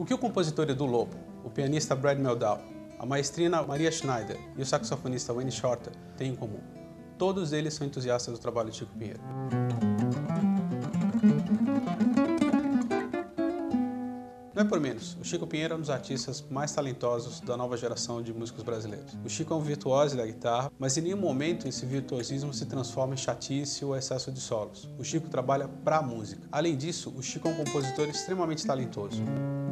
que o compositor Edu Lobo, o pianista Brad Mehldau, a maestrina Maria Schneider e o saxofonista Wayne Shorter têm em comum? Todos eles são entusiastas do trabalho de Chico Pinheiro. Não é por menos, o Chico Pinheiro é um dos artistas mais talentosos da nova geração de músicos brasileiros. O Chico é um virtuoso da guitarra, mas em nenhum momento esse virtuosismo se transforma em chatice ou excesso de solos. O Chico trabalha pra música. Além disso, o Chico é um compositor extremamente talentoso.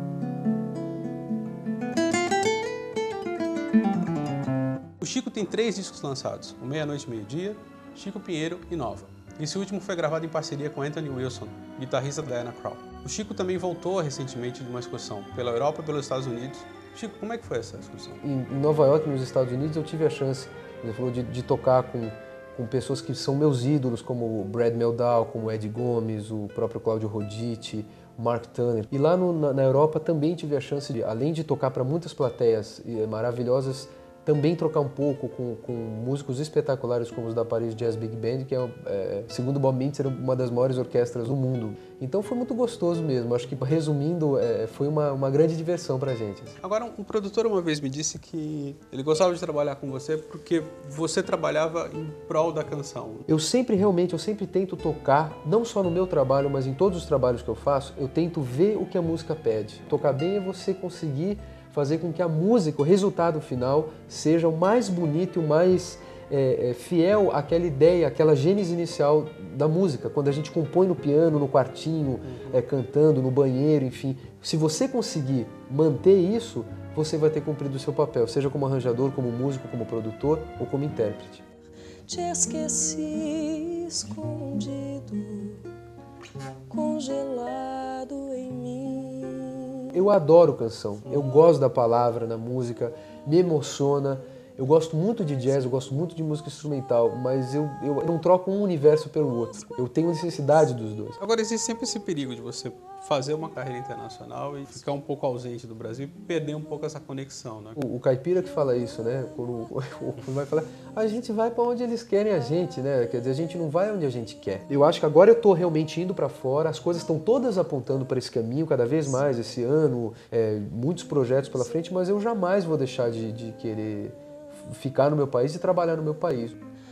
O Chico tem 3 discos lançados, o Meia-Noite Meio-Dia, Chico Pinheiro e Nova. Esse último foi gravado em parceria com Anthony Wilson, guitarrista da Diana Krall. O Chico também voltou recentemente de uma excursão pela Europa e pelos Estados Unidos. Chico, como é que foi essa excursão? Em Nova York, nos Estados Unidos, eu tive a chance, você falou, de tocar com pessoas que são meus ídolos, como o Brad Mehldau, como o Eddie Gomes, o próprio Claudio Roditi, o Mark Turner. E lá na Europa também tive a chance de, além de tocar para muitas plateias maravilhosas, também trocar um pouco com músicos espetaculares como os da Paris Jazz Big Band, que segundo Bob Mintzer, uma das maiores orquestras do mundo. Então foi muito gostoso mesmo. Acho que, resumindo, foi uma grande diversão pra gente. Agora, um produtor uma vez me disse que ele gostava de trabalhar com você porque você trabalhava em prol da canção. Eu sempre tento tocar, não só no meu trabalho, mas em todos os trabalhos que eu faço, eu tento ver o que a música pede. Tocar bem é você conseguir fazer com que a música, o resultado final, seja o mais bonito e o mais fiel àquela ideia, àquela gênese inicial da música. Quando a gente compõe no piano, no quartinho, cantando, no banheiro, enfim. Se você conseguir manter isso, você vai ter cumprido o seu papel, seja como arranjador, como músico, como produtor ou como intérprete. Te esqueci escondido, congelado em mim. Eu adoro canção, eu gosto da palavra na música, me emociona. Eu gosto muito de jazz, eu gosto muito de música instrumental, mas eu não troco um universo pelo outro. Eu tenho necessidade dos dois. Agora, existe sempre esse perigo de você fazer uma carreira internacional e ficar um pouco ausente do Brasil e perder um pouco essa conexão, né? O caipira que fala isso, né? Quando vai falar, a gente vai para onde eles querem a gente, né? Quer dizer, a gente não vai onde a gente quer. Eu acho que agora eu tô realmente indo para fora, as coisas estão todas apontando para esse caminho cada vez mais esse ano, muitos projetos pela frente, mas eu jamais vou deixar de querer ficar no meu país e trabalhar no meu país.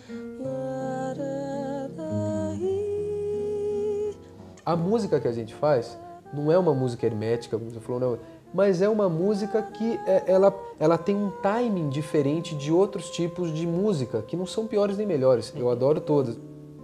A música que a gente faz não é uma música hermética, como você falou, não, mas é uma música que ela tem um timing diferente de outros tipos de música, que não são piores nem melhores. Eu adoro todas.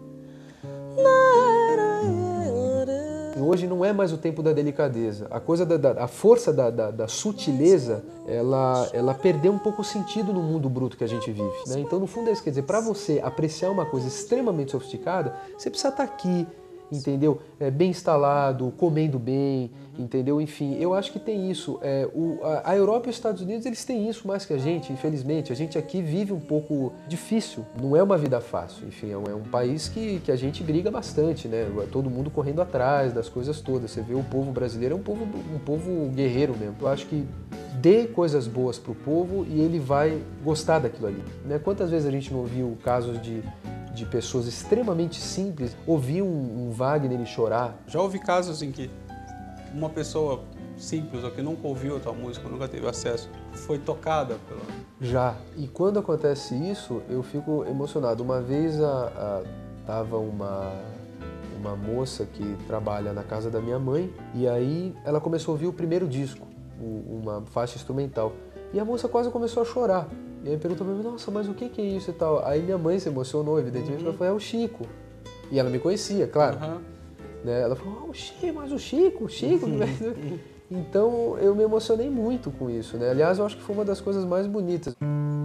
Hoje não é mais o tempo da delicadeza. A coisa a força da sutileza, ela perdeu um pouco o sentido no mundo bruto que a gente vive, né? Então, no fundo, é isso. Quer dizer, para você apreciar uma coisa extremamente sofisticada, você precisa estar aqui, entendeu? Bem instalado, comendo bem, entendeu? Enfim, eu acho que tem isso. A Europa e os Estados Unidos, eles têm isso mais que a gente, infelizmente. A gente aqui vive um pouco difícil, não é uma vida fácil. Enfim, é um país que a gente briga bastante, né? Todo mundo correndo atrás das coisas todas. Você vê o povo brasileiro é um povo guerreiro mesmo. Eu acho que dê coisas boas pro povo e ele vai gostar daquilo ali, né? Quantas vezes a gente não ouviu casos de pessoas extremamente simples ouvir um Wagner e chorar? Já houve casos em que uma pessoa simples ou que nunca ouviu a tua música, nunca teve acesso, foi tocada pela... Já. E quando acontece isso, eu fico emocionado. Uma vez tava uma moça que trabalha na casa da minha mãe e aí ela começou a ouvir o primeiro disco, uma faixa instrumental. E a moça quase começou a chorar. E aí perguntou pra mim, nossa, mas o que é isso e tal? Aí minha mãe se emocionou, evidentemente, ela falou, é o Chico. E ela me conhecia, claro. Né? Ela falou, o Chico, mas o Chico. Então eu me emocionei muito com isso, né? Aliás, eu acho que foi uma das coisas mais bonitas.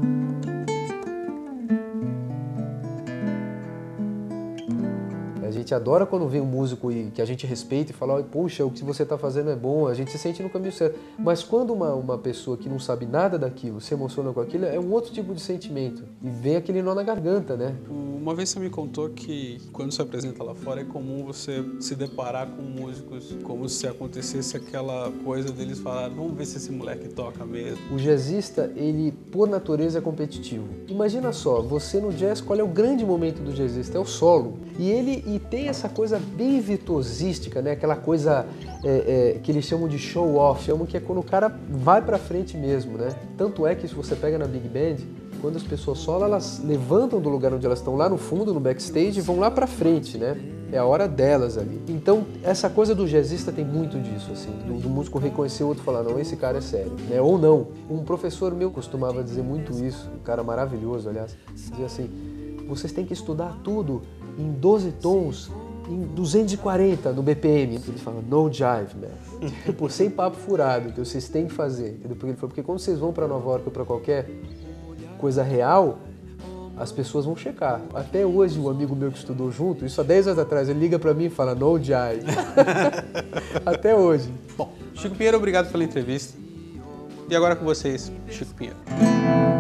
A gente adora quando vem um músico que a gente respeita e fala, puxa, o que você está fazendo é bom, a gente se sente no caminho certo. Mas quando uma pessoa que não sabe nada daquilo se emociona com aquilo, é um outro tipo de sentimento. E vem aquele nó na garganta, né? Uma vez você me contou que quando se apresenta lá fora é comum você se deparar com músicos como se acontecesse aquela coisa deles falar, vamos ver se esse moleque toca mesmo. O jazzista, ele por natureza é competitivo. Imagina só, você no jazz, qual é o grande momento do jazzista? É o solo. E ter tem essa coisa bem virtuosística, né? Aquela coisa que eles chamam de show-off, chamam que é quando o cara vai pra frente mesmo, né? Tanto é que se você pega na Big Band, quando as pessoas solam, elas levantam do lugar onde elas estão lá no fundo, no backstage, e vão lá pra frente, né? É a hora delas ali. Então, essa coisa do jazzista tem muito disso, assim, do músico reconhecer o outro e falar, não, esse cara é sério, né? Ou não. Um professor meu costumava dizer muito isso, um cara maravilhoso, aliás, dizia assim, vocês têm que estudar tudo em 12 tons, em 240 no BPM. Ele fala, no jive, man. Tipo, sem papo furado, que vocês têm que fazer. Ele falou, porque quando vocês vão pra Nova York ou pra qualquer coisa real, as pessoas vão checar. Até hoje, um amigo meu que estudou junto, isso há 10 anos atrás, ele liga pra mim e fala, no jive. Até hoje. Bom, Chico Pinheiro, obrigado pela entrevista. E agora com vocês, Chico Pinheiro.